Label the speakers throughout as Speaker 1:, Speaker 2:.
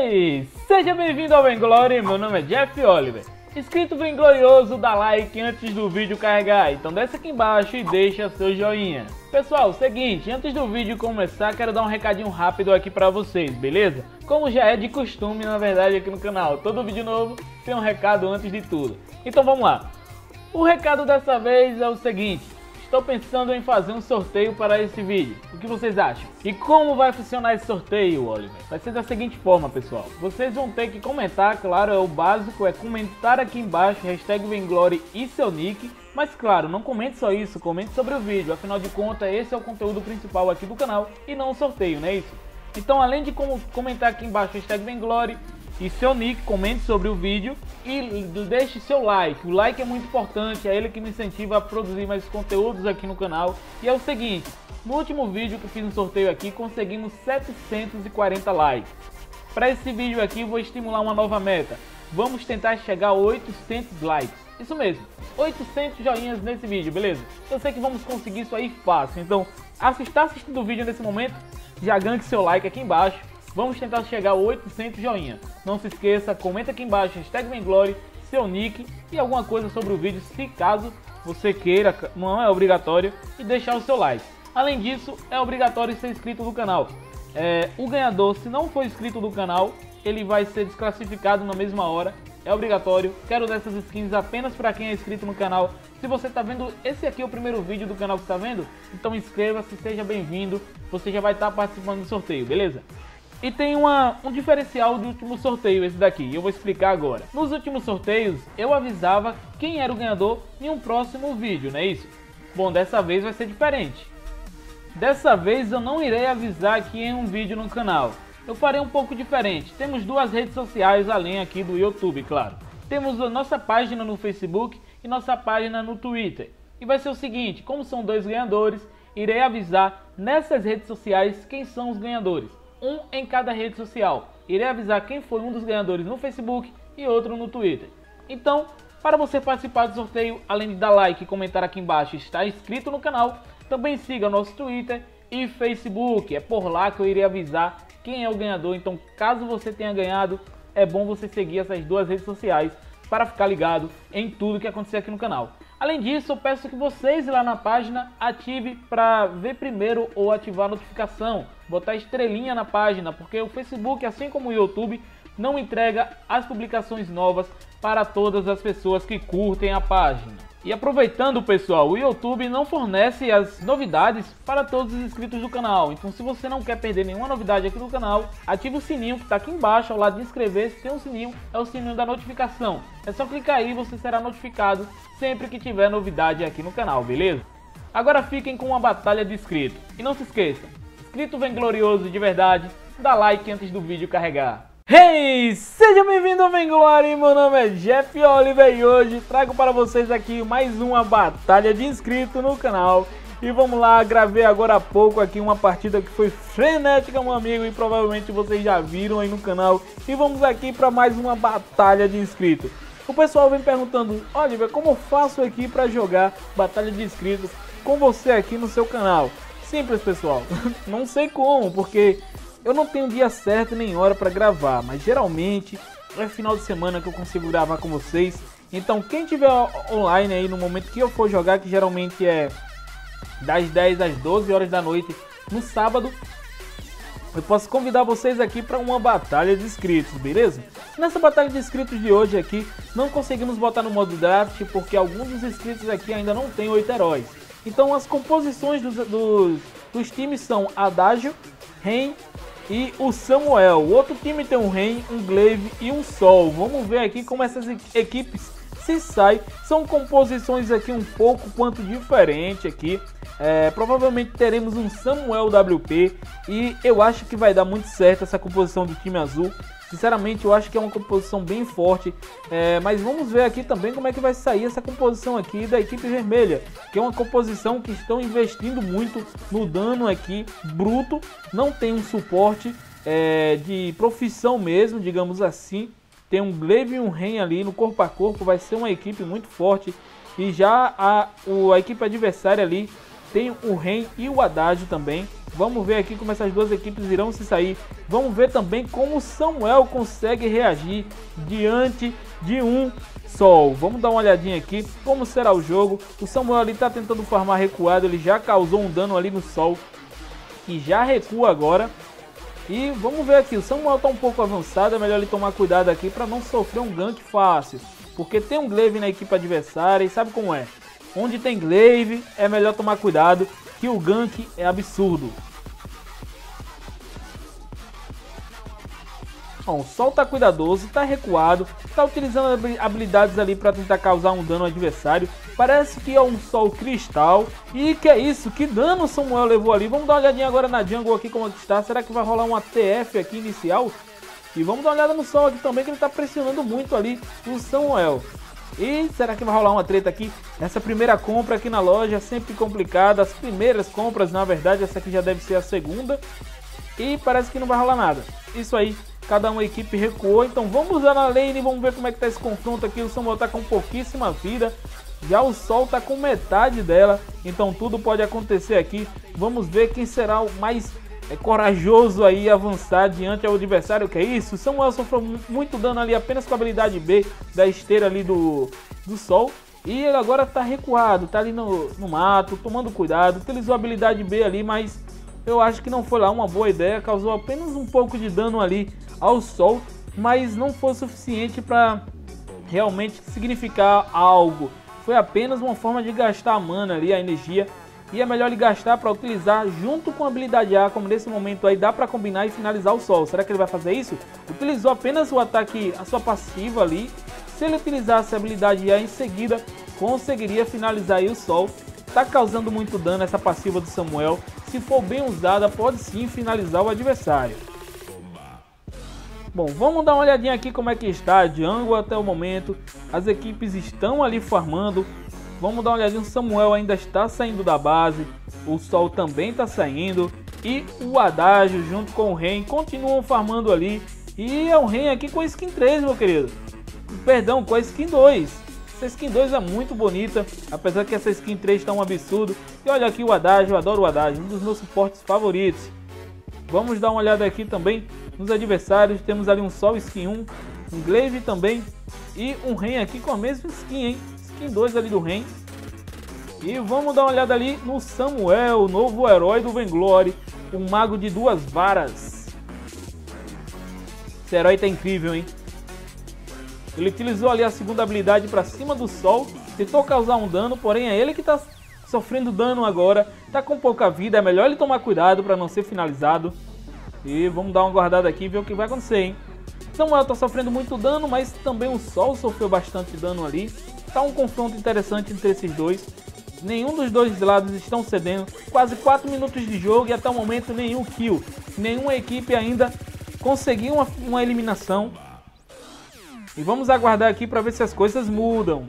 Speaker 1: Hey, seja bem-vindo ao Vainglory, meu nome é Jeff Oliver. Inscrito Vainglorioso, dá like antes do vídeo carregar, então desce aqui embaixo e deixa seu joinha. Pessoal, seguinte, antes do vídeo começar, quero dar um recadinho rápido aqui pra vocês, beleza? Como já é de costume, na verdade, aqui no canal, todo vídeo novo tem um recado antes de tudo. Então vamos lá. O recado dessa vez é o seguinte: estou pensando em fazer um sorteio para esse vídeo. O que vocês acham? E como vai funcionar esse sorteio, Oliver? Vai ser da seguinte forma, pessoal. Vocês vão ter que comentar, claro, é o básico, é comentar aqui embaixo, hashtag Vainglory e seu nick. Mas claro, não comente só isso, comente sobre o vídeo. Afinal de contas, esse é o conteúdo principal aqui do canal e não o sorteio, não é isso? Então, além de comentar aqui embaixo, hashtag Vainglory e seu nick, comente sobre o vídeo e deixe seu like. O like é muito importante, é ele que me incentiva a produzir mais conteúdos aqui no canal. E é o seguinte, no último vídeo que eu fiz um sorteio aqui, conseguimos 740 likes. Para esse vídeo aqui, vou estimular uma nova meta. Vamos tentar chegar a 800 likes. Isso mesmo, 800 joinhas nesse vídeo, beleza? Eu sei que vamos conseguir isso aí fácil. Então, está assistindo o vídeo nesse momento, já ganhe seu like aqui embaixo. Vamos tentar chegar a 800 joinha. Não se esqueça, comenta aqui embaixo, hashtag Vainglory, seu nick e alguma coisa sobre o vídeo, se caso você queira, não é obrigatório, e deixar o seu like. Além disso, é obrigatório ser inscrito no canal. O ganhador, se não for inscrito no canal, ele vai ser desclassificado na mesma hora. É obrigatório. Quero dessas skins apenas para quem é inscrito no canal. Se você está vendo, esse aqui é o primeiro vídeo do canal que está vendo, então inscreva-se, seja bem-vindo. Você já vai estar participando do sorteio, beleza? E tem um diferencial do último sorteio, esse daqui, eu vou explicar agora. Nos últimos sorteios, eu avisava quem era o ganhador em um próximo vídeo, não é isso? Bom, dessa vez vai ser diferente. Dessa vez eu não irei avisar aqui em um vídeo no canal. Eu farei um pouco diferente. Temos duas redes sociais além aqui do YouTube, claro. Temos a nossa página no Facebook e nossa página no Twitter. E vai ser o seguinte, como são dois ganhadores, irei avisar nessas redes sociais quem são os ganhadores. Um em cada rede social. Irei avisar quem foi um dos ganhadores no Facebook e outro no Twitter. Então, para você participar do sorteio, além de dar like e comentar aqui embaixo e estar inscrito no canal, também siga nosso Twitter e Facebook. É por lá que eu irei avisar quem é o ganhador. Então, caso você tenha ganhado, é bom você seguir essas duas redes sociais para ficar ligado em tudo que acontecer aqui no canal. Além disso, eu peço que vocês lá na página ativem para ver primeiro ou ativar a notificação, botar estrelinha na página, porque o Facebook, assim como o YouTube, não entrega as publicações novas para todas as pessoas que curtem a página. E aproveitando, pessoal, o YouTube não fornece as novidades para todos os inscritos do canal. Então, se você não quer perder nenhuma novidade aqui do canal, ative o sininho que está aqui embaixo, ao lado de inscrever-se, tem um sininho, é o sininho da notificação. É só clicar aí e você será notificado sempre que tiver novidade aqui no canal, beleza? Agora fiquem com uma batalha de inscrito. E não se esqueça, inscrito Vainglorioso de verdade, dá like antes do vídeo carregar. Hey, seja bem-vindo ao Vainglory, meu nome é Jeff Oliver e hoje trago para vocês aqui mais uma batalha de inscrito no canal. E vamos lá, gravei agora há pouco aqui uma partida que foi frenética, meu amigo, e provavelmente vocês já viram aí no canal. E vamos aqui para mais uma batalha de inscrito. O pessoal vem perguntando: Oliver, como eu faço aqui para jogar batalha de inscritos com você aqui no seu canal? Simples, pessoal, não sei como, porque eu não tenho dia certo nem hora para gravar, mas geralmente é final de semana que eu consigo gravar com vocês. Então quem tiver online aí no momento que eu for jogar, que geralmente é das 10 às 12 horas da noite no sábado, eu posso convidar vocês aqui para uma batalha de inscritos, beleza? Nessa batalha de inscritos de hoje aqui, não conseguimos botar no modo draft porque alguns dos inscritos aqui ainda não tem 8 heróis. Então as composições dos times são Adágio, Ren e o Samuel. O outro time tem um Ren, um Glaive e um Sol. Vamos ver aqui como essas equipes se saem. São composições aqui um pouco quanto diferente aqui. Provavelmente teremos um Samuel WP e eu acho que vai dar muito certo essa composição do time azul. Sinceramente, eu acho que é uma composição bem forte, mas vamos ver aqui também como é que vai sair essa composição aqui da equipe vermelha, que é uma composição que estão investindo muito no dano aqui, bruto, não tem um suporte de profissão mesmo, digamos assim. Tem um Glaive e um Ren ali no corpo a corpo, vai ser uma equipe muito forte. E já a equipe adversária ali tem o Ren e o Haddad também. Vamos ver aqui como essas duas equipes irão se sair. Vamos ver também como o Samuel consegue reagir diante de um Sol. Vamos dar uma olhadinha aqui como será o jogo. O Samuel ali está tentando farmar recuado. Ele já causou um dano ali no Sol, que já recua agora. E vamos ver aqui, o Samuel está um pouco avançado. É melhor ele tomar cuidado aqui para não sofrer um gank fácil, porque tem um Glaive na equipe adversária e sabe como é. Onde tem Glaive é melhor tomar cuidado, que o gank é absurdo. Bom, o Sol tá cuidadoso, tá recuado, tá utilizando habilidades ali para tentar causar um dano ao adversário. Parece que é um Sol cristal. E que é isso? Que dano o Samuel levou ali? Vamos dar uma olhadinha agora na jungle aqui como está. Será que vai rolar uma TF aqui inicial? E vamos dar uma olhada no Sol aqui também, que ele tá pressionando muito ali o Samuel. E será que vai rolar uma treta aqui? Essa primeira compra aqui na loja é sempre complicada. As primeiras compras, na verdade, essa aqui já deve ser a segunda. E parece que não vai rolar nada. Isso aí, cada uma equipe recuou. Então vamos lá na lane e vamos ver como é que tá esse confronto aqui. O Samuel tá com pouquíssima vida. Já o Sol tá com metade dela. Então tudo pode acontecer aqui. Vamos ver quem será o mais corajoso aí avançar diante ao adversário. Que é isso? O Samuel sofreu muito dano ali apenas com a habilidade B da esteira ali do Sol. E ele agora tá recuado, tá ali no mato, tomando cuidado. Utilizou a habilidade B ali, mas eu acho que não foi lá uma boa ideia. Causou apenas um pouco de dano ali ao Sol, mas não foi suficiente para realmente significar algo. Foi apenas uma forma de gastar a mana ali, a energia. E é melhor ele gastar para utilizar junto com a habilidade A, como nesse momento aí dá para combinar e finalizar o Sol. Será que ele vai fazer isso? Utilizou apenas o ataque, a sua passiva ali. Se ele utilizasse a habilidade A em seguida, conseguiria finalizar aí o Sol. Tá causando muito dano essa passiva do Samuel. Se for bem usada, pode sim finalizar o adversário. Bom, vamos dar uma olhadinha aqui como é que está a jungle até o momento. As equipes estão ali farmando. Vamos dar uma olhadinha, o Samuel ainda está saindo da base. O Sol também está saindo. E o Haddad junto com o Ren continuam farmando ali. E é o Ren aqui com a skin 3, meu querido. Perdão, com a skin 2. Essa skin 2 é muito bonita, apesar que essa skin 3 está um absurdo. E olha aqui o Haddad, eu adoro o Haddad, um dos meus suportes favoritos. Vamos dar uma olhada aqui também nos adversários. Temos ali um Sol skin 1, um Glaive também e um Ren aqui com a mesma skin, hein? Skin 2 ali do Ren. E vamos dar uma olhada ali no Samuel, o novo herói do Vainglory, o mago de duas varas. Esse herói tá incrível, hein? Ele utilizou ali a segunda habilidade para cima do Sol, tentou causar um dano, porém é ele que está sofrendo dano agora, tá com pouca vida, é melhor ele tomar cuidado para não ser finalizado. E vamos dar uma guardada aqui e ver o que vai acontecer, hein? Samuel tá sofrendo muito dano, mas também o Sol sofreu bastante dano ali. Tá um confronto interessante entre esses dois. Nenhum dos dois lados estão cedendo. Quase 4 minutos de jogo e até o momento nenhum kill. Nenhuma equipe ainda conseguiu uma eliminação. E vamos aguardar aqui para ver se as coisas mudam.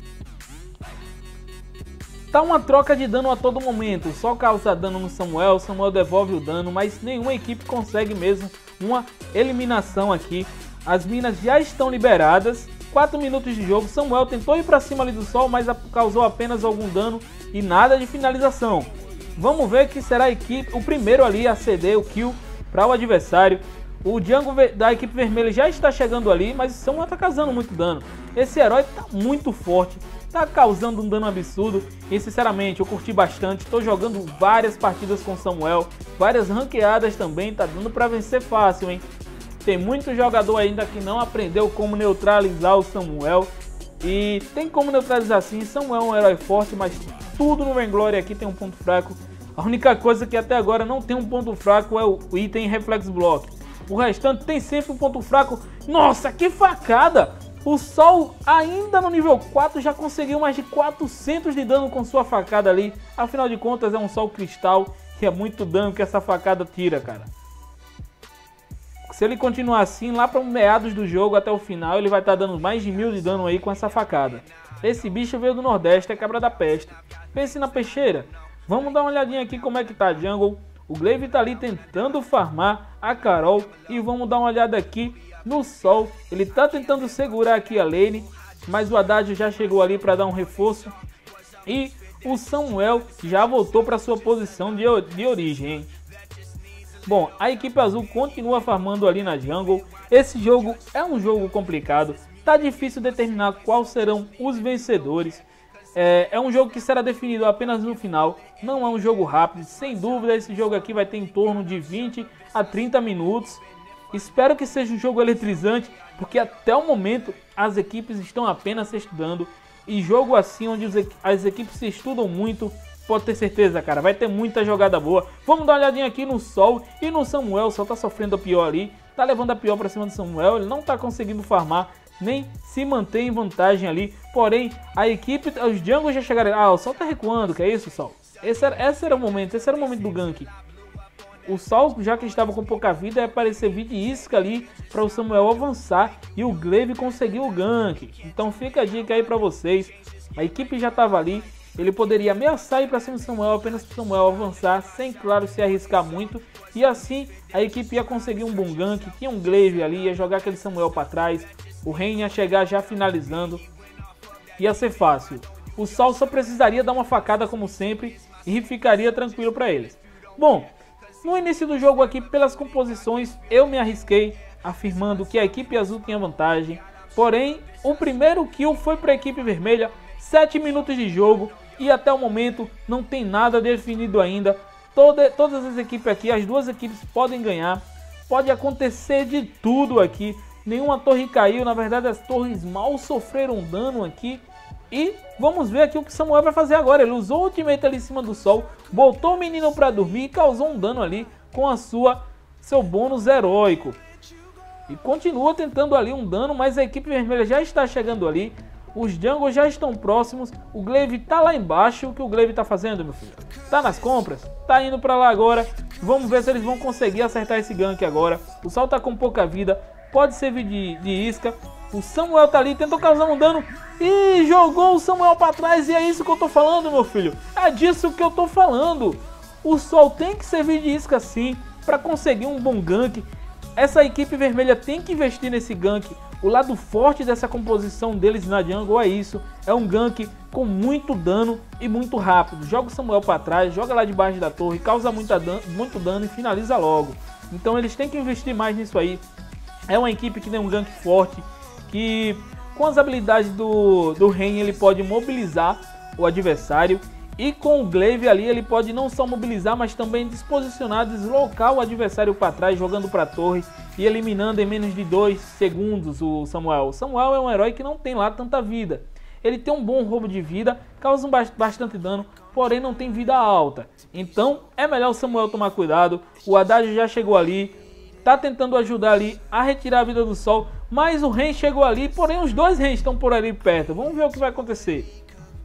Speaker 1: Tá uma troca de dano a todo momento. O Sol causa dano no Samuel, o Samuel devolve o dano, mas nenhuma equipe consegue mesmo uma eliminação aqui. As minas já estão liberadas. 4 minutos de jogo. Samuel tentou ir para cima ali do Sol, mas causou apenas algum dano e nada de finalização. Vamos ver que será a equipe, o primeiro ali a ceder o kill para o adversário. O jungle da equipe vermelha já está chegando ali, mas o Samuel está causando muito dano. Esse herói está muito forte, está causando um dano absurdo. E sinceramente eu curti bastante, estou jogando várias partidas com o Samuel, várias ranqueadas também, tá dando para vencer fácil, hein? Tem muito jogador ainda que não aprendeu como neutralizar o Samuel. E tem como neutralizar sim, Samuel é um herói forte, mas tudo no Vainglory aqui tem um ponto fraco. A única coisa que até agora não tem um ponto fraco é o item Reflex Block. O restante tem sempre um ponto fraco. Nossa, que facada! O Sol ainda no nível 4 já conseguiu mais de 400 de dano com sua facada ali. Afinal de contas é um Sol cristal e é muito dano que essa facada tira, cara. Se ele continuar assim, lá para meados do jogo até o final, ele vai estar dando mais de 1000 de dano aí com essa facada. Esse bicho veio do Nordeste, é cabra da peste. Pense na peixeira. Vamos dar uma olhadinha aqui como é que tá a jungle. O Glaive tá ali tentando farmar a Carol. E vamos dar uma olhada aqui no Sol. Ele tá tentando segurar aqui a lane, mas o Haddad já chegou ali para dar um reforço. E o Samuel já voltou para sua posição de origem, hein? Bom, a equipe azul continua farmando ali na jungle. Esse jogo é um jogo complicado, tá difícil determinar quais serão os vencedores. É um jogo que será definido apenas no final, não é um jogo rápido. Sem dúvida esse jogo aqui vai ter em torno de 20 a 30 minutos. Espero que seja um jogo eletrizante, porque até o momento as equipes estão apenas se estudando. E jogo assim, onde as equipes se estudam muito, pode ter certeza, cara, vai ter muita jogada boa. Vamos dar uma olhadinha aqui no Sol e no Samuel. O Sol tá sofrendo a pior ali, tá levando a pior pra cima do Samuel. Ele não tá conseguindo farmar, nem se manter em vantagem ali. Porém, a equipe, os jungles já chegaram. Ah, o Sol tá recuando, que é isso, Sol? Esse era o momento do gank. O Sol, já que estava com pouca vida, ia aparecer vídeo isca ali para o Samuel avançar e o Glaive conseguiu o gank. Então fica a dica aí para vocês. A equipe já estava ali, ele poderia ameaçar ir para cima do Samuel, apenas para o Samuel avançar, sem, claro, se arriscar muito. E assim a equipe ia conseguir um bom gank, tinha um Glaive ali, ia jogar aquele Samuel para trás. O Ren ia chegar já finalizando, ia ser fácil. O Sol só precisaria dar uma facada como sempre e ficaria tranquilo para eles. Bom, no início do jogo aqui, pelas composições, eu me arrisquei afirmando que a equipe azul tinha vantagem. Porém, o primeiro kill foi para a equipe vermelha, 7 minutos de jogo e até o momento não tem nada definido ainda. Todas as equipes aqui, as duas equipes podem ganhar, pode acontecer de tudo aqui. Nenhuma torre caiu, na verdade as torres mal sofreram dano aqui. E vamos ver aqui o que o Samuel vai fazer agora. Ele usou o ultimate ali em cima do Sol, botou o menino para dormir e causou um dano ali com seu bônus heróico. E continua tentando ali um dano, mas a equipe vermelha já está chegando ali. Os jungles já estão próximos. O Glaive tá lá embaixo. O que o Glaive tá fazendo, meu filho? Tá nas compras? Tá indo para lá agora. Vamos ver se eles vão conseguir acertar esse gank agora. O Sol tá com pouca vida. Pode servir de isca. O Samuel tá ali, tentou causar um dano e jogou o Samuel para trás. E é isso que eu tô falando, meu filho. É disso que eu tô falando. O Sol tem que servir de isca sim para conseguir um bom gank. Essa equipe vermelha tem que investir nesse gank. O lado forte dessa composição deles na jungle é isso. É um gank com muito dano e muito rápido. Joga o Samuel para trás, joga lá debaixo da torre, causa muito dano e finaliza logo. Então eles têm que investir mais nisso aí. É uma equipe que tem um gank forte, que com as habilidades do Ren ele pode mobilizar o adversário. E com o Glaive ali ele pode não só mobilizar, mas também disposicionar, deslocar o adversário para trás, jogando para a torre e eliminando em menos de 2 segundos o Samuel. O Samuel é um herói que não tem lá tanta vida. Ele tem um bom roubo de vida, causa bastante dano, porém não tem vida alta. Então é melhor o Samuel tomar cuidado. O Haddad já chegou ali, tá tentando ajudar ali a retirar a vida do Sol, mas o Ren chegou ali, porém os dois Rens estão por ali perto. Vamos ver o que vai acontecer.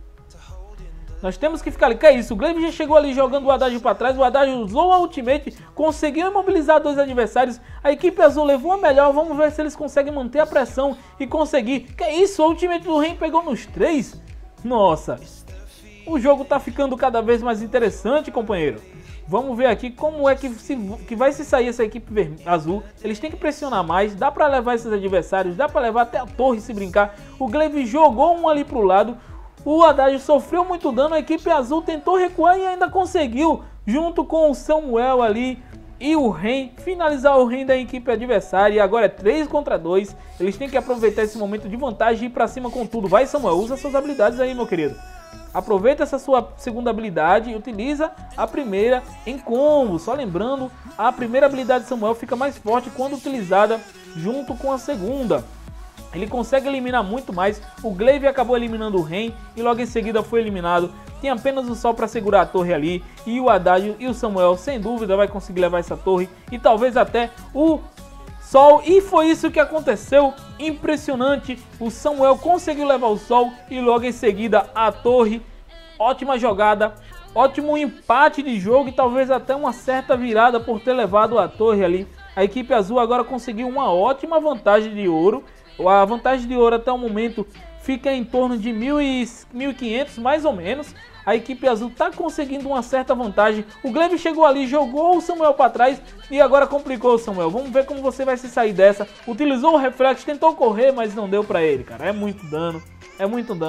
Speaker 1: Nós temos que ficar ali. Que é isso? O Glaive já chegou ali jogando o Haddad para trás. O Haddad usou a ultimate, conseguiu imobilizar dois adversários. A equipe azul levou a melhor. Vamos ver se eles conseguem manter a pressão e conseguir. Que é isso? A ultimate do Ren pegou nos 3. Nossa. O jogo tá ficando cada vez mais interessante, companheiro. Vamos ver aqui como é que vai se sair essa equipe azul. Eles têm que pressionar mais. Dá para levar esses adversários. Dá para levar até a torre se brincar. O Glaive jogou um ali pro lado. O Haddad sofreu muito dano, a equipe azul tentou recuar e ainda conseguiu, junto com o Samuel ali e o Ren, finalizar o Ren da equipe adversária. E agora é 3 contra 2, eles têm que aproveitar esse momento de vantagem e ir pra cima com tudo. Vai, Samuel, usa suas habilidades aí, meu querido. Aproveita essa sua segunda habilidade e utiliza a primeira em combo. Só lembrando, a primeira habilidade de Samuel fica mais forte quando utilizada junto com a segunda. Ele consegue eliminar muito mais. O Glaive acabou eliminando o Ren e logo em seguida foi eliminado. Tem apenas o Sol para segurar a torre ali. E o Haddad e o Samuel sem dúvida vai conseguir levar essa torre. E talvez até o Sol. E foi isso que aconteceu. Impressionante. O Samuel conseguiu levar o Sol e logo em seguida a torre. Ótima jogada. Ótimo empate de jogo e talvez até uma certa virada por ter levado a torre ali. A equipe azul agora conseguiu uma ótima vantagem de ouro. A vantagem de ouro até o momento fica em torno de 1.500 mais ou menos. A equipe azul está conseguindo uma certa vantagem. O Glaive chegou ali, jogou o Samuel para trás e agora complicou o Samuel. Vamos ver como você vai se sair dessa. Utilizou o reflexo, tentou correr, mas não deu para ele, cara. É muito dano, é muito dano.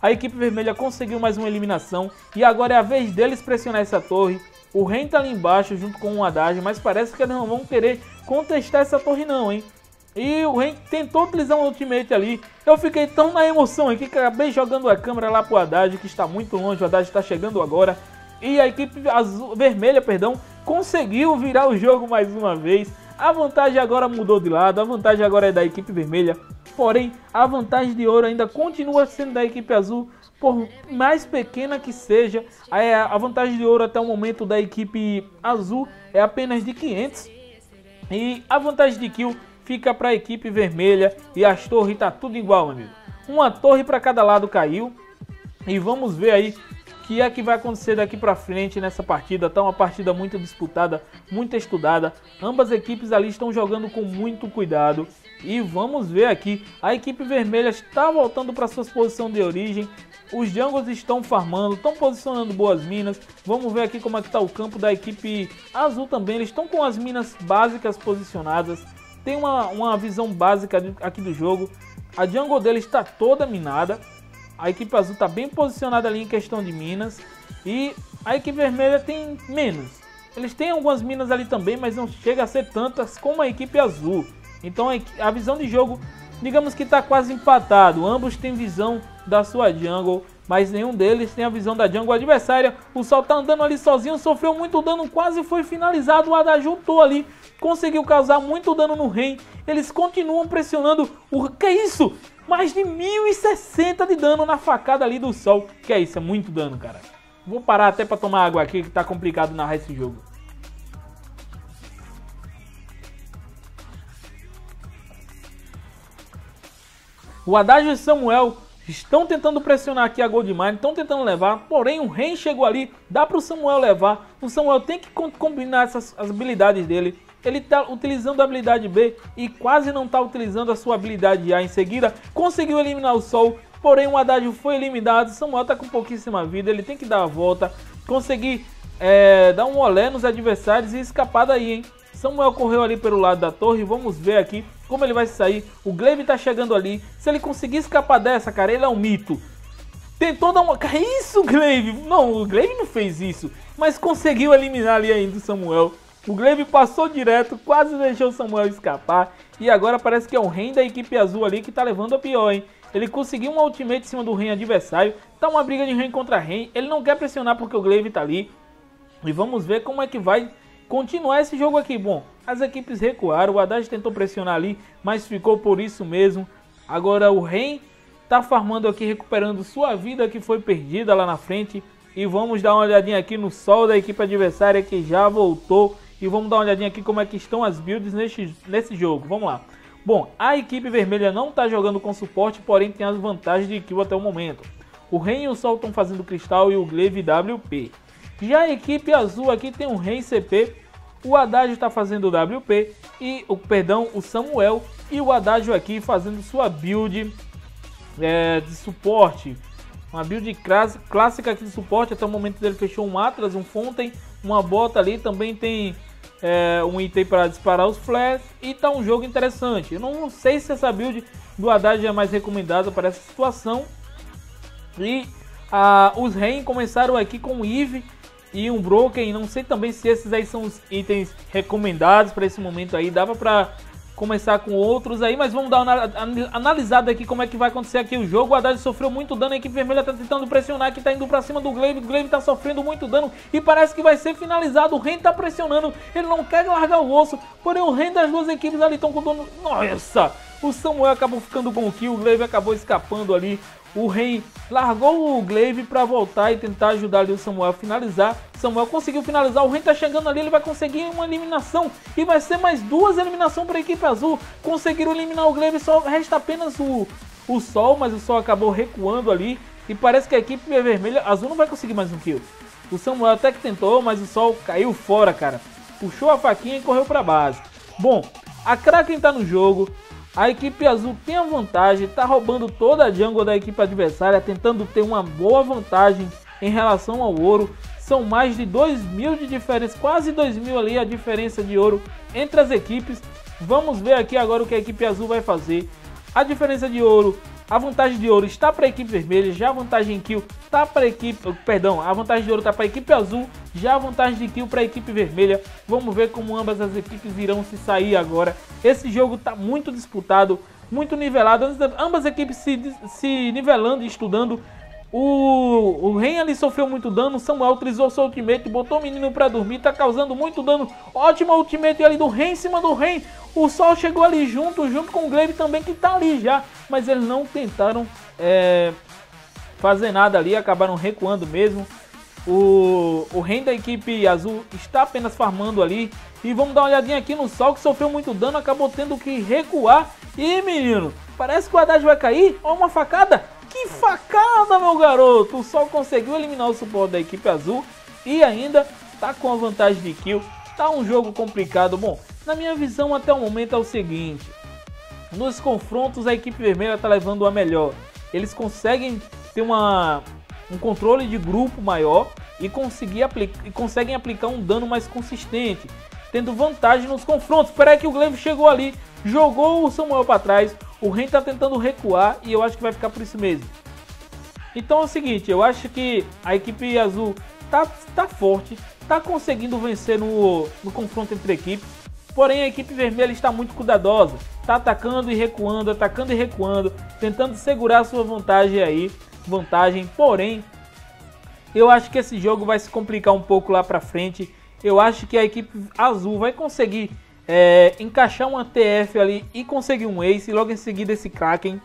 Speaker 1: A equipe vermelha conseguiu mais uma eliminação e agora é a vez deles pressionar essa torre. O Ren tá ali embaixo junto com o Haddad, mas parece que eles não vão querer contestar essa torre não, hein? E o Ren tentou utilizar um ultimate ali. Eu fiquei tão na emoção aqui que acabei jogando a câmera lá pro Haddad, que está muito longe. O Haddad está chegando agora. E a equipe vermelha, conseguiu virar o jogo mais uma vez. A vantagem agora mudou de lado. A vantagem agora é da equipe vermelha. Porém, a vantagem de ouro ainda continua sendo da equipe azul. Por mais pequena que seja, a vantagem de ouro até o momento da equipe azul é apenas de 500. E a vantagem de kill fica para a equipe vermelha. E as torres tá tudo igual, amigo. Uma torre para cada lado caiu. E vamos ver aí o que é que vai acontecer daqui para frente nessa partida. Tá uma partida muito disputada, muito estudada. Ambas equipes ali estão jogando com muito cuidado. E vamos ver aqui, a equipe vermelha está voltando para suas posições de origem. Os jungles estão farmando, estão posicionando boas minas. Vamos ver aqui como é que está o campo da equipe azul também. Eles estão com as minas básicas posicionadas. Tem uma visão básica aqui do jogo. A jungle deles está toda minada. A equipe azul está bem posicionada ali em questão de minas. E a equipe vermelha tem menos. Eles têm algumas minas ali também, mas não chega a ser tantas como a equipe azul. Então a visão de jogo, digamos que está quase empatado. Ambos têm visão da sua jungle, mas nenhum deles tem a visão da jungle adversária. O Sol tá andando ali sozinho, sofreu muito dano, quase foi finalizado. O Haddad juntou ali, conseguiu causar muito dano no Ren. Eles continuam pressionando. Que é isso? Mais de 1060 de dano na facada ali do Sol. Que é isso? É muito dano, cara. Vou parar até para tomar água aqui, que tá complicado narrar esse jogo. O Haddad e o Samuel estão tentando pressionar aqui a Goldmine, estão tentando levar, porém o Ren chegou ali, dá para o Samuel levar. O Samuel tem que combinar as habilidades dele. Ele está utilizando a habilidade B e quase não está utilizando a sua habilidade A. Em seguida, conseguiu eliminar o Sol, porém o Haddad foi eliminado. O Samuel está com pouquíssima vida, ele tem que dar a volta, conseguir dar um olé nos adversários e escapar daí, hein? Samuel correu ali pelo lado da torre, vamos ver aqui como ele vai sair. O Glaive tá chegando ali, se ele conseguir escapar dessa, cara, ele é um mito. Tentou dar uma... Que isso, Glaive? Não, o Glaive não fez isso, mas conseguiu eliminar ali ainda o Samuel. O Glaive passou direto, quase deixou o Samuel escapar. E agora parece que é o Ren da equipe azul ali que tá levando a pior, hein? Ele conseguiu um ultimate em cima do Ren adversário. Tá uma briga de Ren contra Ren. Ele não quer pressionar porque o Glaive tá ali. E vamos ver como é que vai continuar esse jogo aqui. Bom, as equipes recuaram, o Haddad tentou pressionar ali, mas ficou por isso mesmo. Agora o Ren tá farmando aqui, recuperando sua vida que foi perdida lá na frente. E vamos dar uma olhadinha aqui no Sol da equipe adversária que já voltou. E vamos dar uma olhadinha aqui como é que estão as builds nesse jogo. Vamos lá. Bom, a equipe vermelha não tá jogando com suporte, porém tem as vantagens de kill até o momento. O Ren e o Sol estão fazendo cristal e o Glaive WP. Já a equipe azul aqui tem o Ren CP, o Haddad está fazendo o WP e o Samuel e o Haddad aqui fazendo sua build de suporte. Uma build clássica aqui de suporte. Até o momento ele fechou um Atlas, um Fountain, uma bota ali, também tem um item para disparar os flares e tá um jogo interessante. Eu não sei se essa build do Haddad é mais recomendada para essa situação. E os Ren começaram aqui com o Eve e um Broken, não sei também se esses aí são os itens recomendados para esse momento aí, dava para começar com outros aí, mas vamos dar uma analisada aqui como é que vai acontecer aqui o jogo. O Haddad sofreu muito dano, a equipe vermelha tá tentando pressionar aqui, tá indo pra cima do Glaive, o Glaive tá sofrendo muito dano e parece que vai ser finalizado. O Ren tá pressionando, ele não quer largar o osso, porém o Ren das duas equipes ali estão com dano. Nossa, o Samuel acabou ficando com o kill, o Glaive acabou escapando ali. O Ren largou o Glaive para voltar e tentar ajudar ali o Samuel a finalizar. Samuel conseguiu finalizar, o Ren tá chegando ali, ele vai conseguir uma eliminação. E vai ser mais duas eliminações para a equipe azul. Conseguiram eliminar o Glaive, só resta apenas o Sol, mas o Sol acabou recuando ali. E parece que a equipe vermelha, azul não vai conseguir mais um kill. O Samuel até que tentou, mas o Sol caiu fora, cara. Puxou a faquinha e correu para base. Bom, a Kraken tá no jogo. A equipe azul tem a vantagem, está roubando toda a jungle da equipe adversária, tentando ter uma boa vantagem em relação ao ouro. São mais de 2.000 de diferença, quase 2.000 ali a diferença de ouro entre as equipes. Vamos ver aqui agora o que a equipe azul vai fazer. A diferença de ouro A vantagem de ouro está para a equipe vermelha, já a vantagem em kill está para a equipe... Perdão, a vantagem de ouro está para a equipe azul, já a vantagem de kill para a equipe vermelha. Vamos ver como ambas as equipes irão se sair agora. Esse jogo está muito disputado, muito nivelado, ambas as equipes se nivelando e estudando. O Ren ali sofreu muito dano, Samuel utilizou seu ultimate, botou o menino pra dormir, tá causando muito dano. Ótima ultimate ali do Ren em cima do Ren. O Sol chegou ali junto com o Glaive também, que tá ali já. Mas eles não tentaram fazer nada ali, acabaram recuando mesmo. O Ren da equipe azul está apenas farmando ali. E vamos dar uma olhadinha aqui no Sol, que sofreu muito dano, acabou tendo que recuar. E menino, parece que o Haddad vai cair. Ó, uma facada. Que facada, meu garoto! O Sol conseguiu eliminar o suporte da equipe azul e ainda tá com a vantagem de kill. Tá um jogo complicado. Bom, na minha visão até o momento é o seguinte. Nos confrontos a equipe vermelha tá levando a melhor. Eles conseguem ter um controle de grupo maior e conseguem aplicar um dano mais consistente, tendo vantagem nos confrontos. Espera aí que o Glaive chegou ali, jogou o Samuel para trás. O Ren tá tentando recuar e eu acho que vai ficar por isso mesmo. Então é o seguinte, eu acho que a equipe azul tá forte, tá conseguindo vencer no confronto entre equipes. Porém a equipe vermelha está muito cuidadosa, tá atacando e recuando, tentando segurar a sua vantagem. Porém, eu acho que esse jogo vai se complicar um pouco lá pra frente. Eu acho que a equipe azul vai conseguir encaixar um ATF ali e conseguir um ace, e logo em seguida esse Kraken.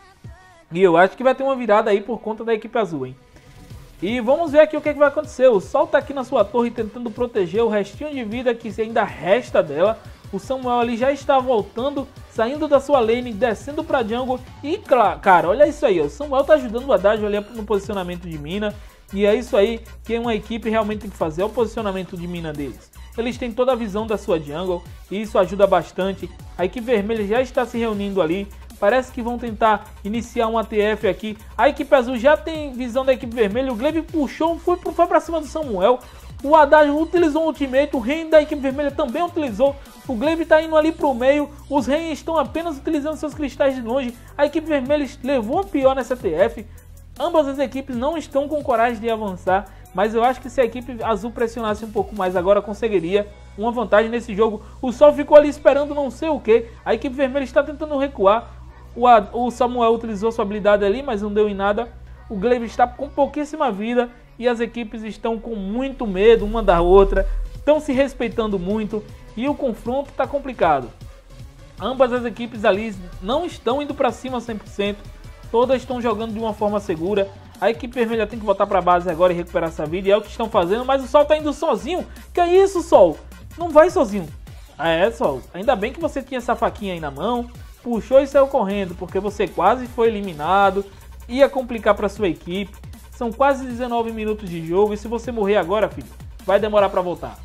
Speaker 1: E eu acho que vai ter uma virada aí por conta da equipe azul, hein? E vamos ver aqui o que vai acontecer. O Sol tá aqui na sua torre tentando proteger o restinho de vida que ainda resta dela. O Samuel ali já está voltando, saindo da sua lane, descendo pra jungle. E cara, olha isso aí, ó. O Samuel tá ajudando o Haddad ali no posicionamento de mina. E é isso aí que uma equipe realmente tem que fazer, é o posicionamento de mina deles. Eles têm toda a visão da sua jungle e isso ajuda bastante. A equipe vermelha já está se reunindo ali. Parece que vão tentar iniciar um ATF aqui. A equipe azul já tem visão da equipe vermelha. O Glaive puxou, foi pra cima do Samuel. O Haddad utilizou um ultimate. O Ren da equipe vermelha também utilizou. O Glaive tá indo ali pro meio. Os Ren estão apenas utilizando seus cristais de longe. A equipe vermelha levou a pior nessa ATF. Ambas as equipes não estão com coragem de avançar, mas eu acho que se a equipe azul pressionasse um pouco mais agora, conseguiria uma vantagem nesse jogo. O Sol ficou ali esperando não sei o que. A equipe vermelha está tentando recuar. O Samuel utilizou sua habilidade ali, mas não deu em nada. O Glaive está com pouquíssima vida e as equipes estão com muito medo uma da outra. Estão se respeitando muito e o confronto está complicado. Ambas as equipes ali não estão indo para cima 100%. Todas estão jogando de uma forma segura. A equipe vermelha tem que voltar para a base agora e recuperar essa vida. E é o que estão fazendo, mas o Sol está indo sozinho. Que é isso, Sol? Não vai sozinho. Sol. Ainda bem que você tinha essa faquinha aí na mão. Puxou e saiu correndo, porque você quase foi eliminado. Ia complicar para sua equipe. São quase 19 minutos de jogo. E se você morrer agora, filho, vai demorar para voltar.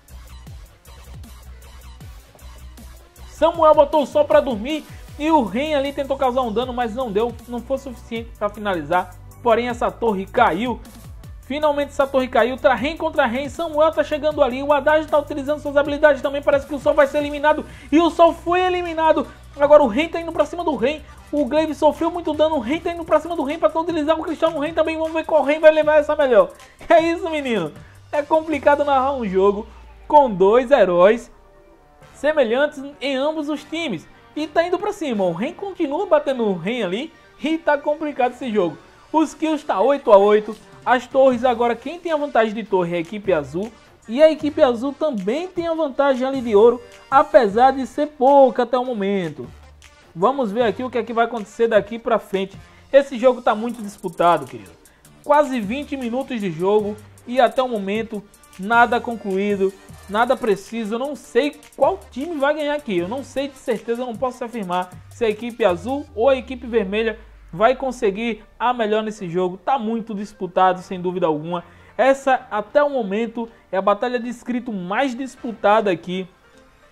Speaker 1: Samuel botou o Sol para dormir. E o Ren ali tentou causar um dano, mas não deu, não foi suficiente para finalizar. Porém essa torre caiu. Finalmente essa torre caiu, Ren contra Ren. Samuel tá chegando ali, o Haddad tá utilizando suas habilidades também. Parece que o Sol vai ser eliminado. E o Sol foi eliminado. Agora o Ren tá indo pra cima do Ren. O Glaive sofreu muito dano, o Ren tá indo pra cima do Ren pra utilizar o cristal no Ren também. Vamos ver qual Ren vai levar essa melhor. É isso, menino. É complicado narrar um jogo com dois heróis semelhantes em ambos os times. E tá indo pra cima, o Ren continua batendo o Ren ali e tá complicado esse jogo. Os kills tá 8-8, as torres agora quem tem a vantagem de torre é a equipe azul. E a equipe azul também tem a vantagem ali de ouro, apesar de ser pouca até o momento. Vamos ver aqui o que é que vai acontecer daqui pra frente. Esse jogo tá muito disputado, querido. Quase 20 minutos de jogo e até o momento nada concluído. Nada preciso, eu não sei qual time vai ganhar aqui. Eu não sei de certeza, eu não posso afirmar se a equipe azul ou a equipe vermelha vai conseguir a melhor nesse jogo. Tá muito disputado, sem dúvida alguma. Essa, até o momento, é a batalha de inscrito mais disputada aqui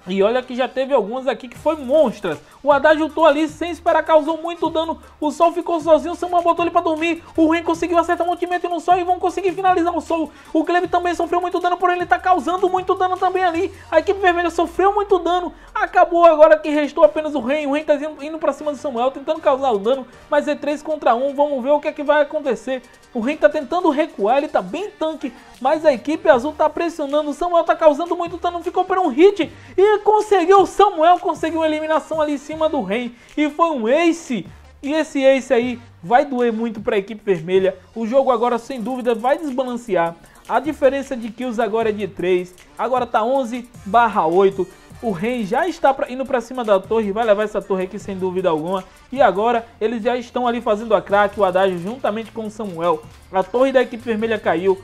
Speaker 1: E olha que já teve algumas aqui que foi monstras. O Haddad lutou ali sem esperar, causou muito dano. O Sol ficou sozinho, o Samuel botou ele pra dormir. O Ren conseguiu acertar um ultimate no Sol e vão conseguir finalizar o Sol. O Glaive também sofreu muito dano, porém ele tá causando muito dano também ali. A equipe vermelha sofreu muito dano. Acabou agora que restou apenas o Ren. O Ren tá indo pra cima do Samuel, tentando causar o dano. Mas é 3 contra 1, vamos ver o que é que vai acontecer. O Ren tá tentando recuar, ele tá bem tanque. Mas a equipe azul tá pressionando. O Samuel tá causando muito dano, ficou por um hit. E conseguiu, o Samuel conseguiu uma eliminação ali em cima do Ren. E foi um ace. E esse ace aí vai doer muito para a equipe vermelha. O jogo agora sem dúvida vai desbalancear. A diferença de kills agora é de 3. Agora tá 11/8. O Ren já está indo para cima da torre. Vai levar essa torre aqui sem dúvida alguma. E agora eles já estão ali fazendo a crack. O Haddad juntamente com o Samuel. A torre da equipe vermelha caiu.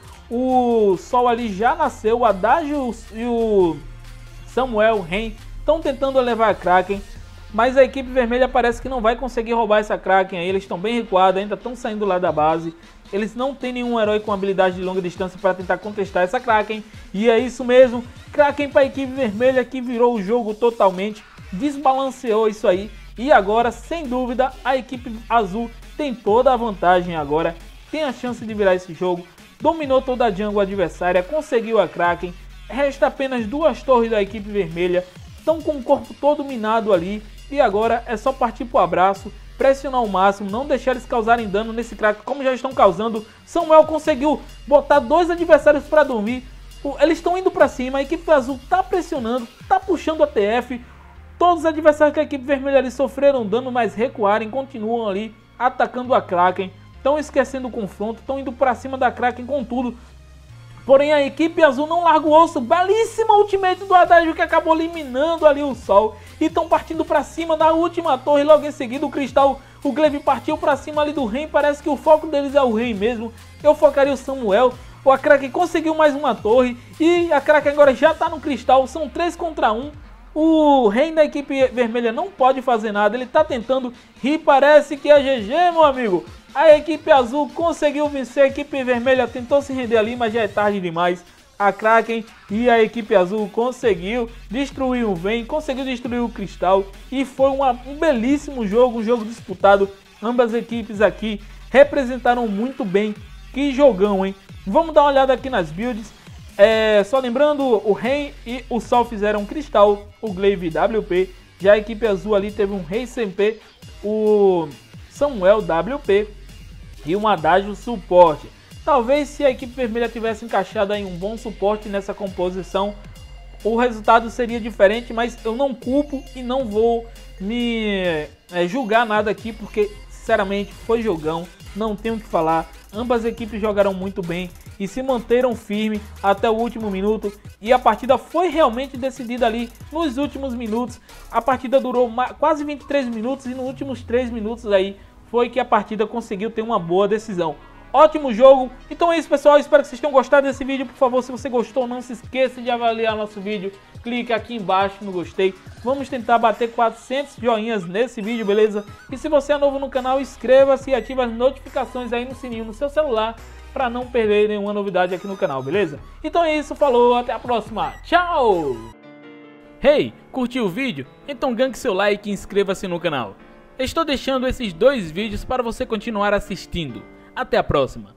Speaker 1: O Sol ali já nasceu. O Haddad e o Samuel, o Ren estão tentando levar a Kraken, mas a equipe vermelha parece que não vai conseguir roubar essa Kraken aí. Eles estão bem recuados, ainda estão saindo lá da base. Eles não têm nenhum herói com habilidade de longa distância para tentar contestar essa Kraken. E é isso mesmo, Kraken para a equipe vermelha que virou o jogo totalmente, desbalanceou isso aí. E agora, sem dúvida, a equipe azul tem toda a vantagem agora, tem a chance de virar esse jogo. Dominou toda a jungle adversária, conseguiu a Kraken. Resta apenas 2 torres da equipe vermelha. Estão com o corpo todo minado ali. E agora é só partir pro abraço. Pressionar ao máximo. Não deixar eles causarem dano nesse crack como já estão causando. Samuel conseguiu botar 2 adversários para dormir. Eles estão indo para cima. A equipe azul tá pressionando. Tá puxando a TF. Todos os adversários da equipe vermelha ali sofreram dano, mas recuarem. Continuam ali atacando a Kraken. Estão esquecendo o confronto. Estão indo para cima da Kraken com tudo. Porém a equipe azul não larga o osso. Belíssima ultimate do Haddad que acabou eliminando ali o Sol. E estão partindo para cima da última torre. Logo em seguida o Cristal, o Glaive partiu para cima ali do Ren. Parece que o foco deles é o Ren mesmo. Eu focaria o Samuel. A Kraken conseguiu mais uma torre. E a Kraken agora já está no Cristal. São 3 contra 1. O Ren da equipe vermelha não pode fazer nada. Ele está tentando e parece que é GG, meu amigo. A equipe azul conseguiu vencer, a equipe vermelha tentou se render ali, mas já é tarde demais. A Kraken e a equipe azul conseguiu destruir o Vayne, conseguiu destruir o Cristal. E foi um belíssimo jogo, um jogo disputado. Ambas equipes aqui representaram muito bem. Que jogão, hein? Vamos dar uma olhada aqui nas builds. Só lembrando, o Ren e o Sol fizeram Cristal, o Glaive WP. Já a equipe azul ali teve um Rei SMP, o Samuel WP e um Haddad suporte. Talvez se a equipe vermelha tivesse encaixado aí um bom suporte nessa composição, o resultado seria diferente, mas eu não culpo e não vou me julgar nada aqui, porque sinceramente foi jogão, não tenho o que falar. Ambas equipes jogaram muito bem e se manteram firmes até o último minuto. E a partida foi realmente decidida ali nos últimos minutos. A partida durou quase 23 minutos e nos últimos 3 minutos aí foi que a partida conseguiu ter uma boa decisão. Ótimo jogo. Então é isso, pessoal. Espero que vocês tenham gostado desse vídeo. Por favor, se você gostou, não se esqueça de avaliar nosso vídeo. Clique aqui embaixo no gostei. Vamos tentar bater 400 joinhas nesse vídeo, beleza? E se você é novo no canal, inscreva-se e ative as notificações aí no sininho no seu celular para não perder nenhuma novidade aqui no canal, beleza? Então é isso, falou, até a próxima. Tchau! Hey, curtiu o vídeo? Então ganque seu like e inscreva-se no canal. Estou deixando esses 2 vídeos para você continuar assistindo. Até a próxima!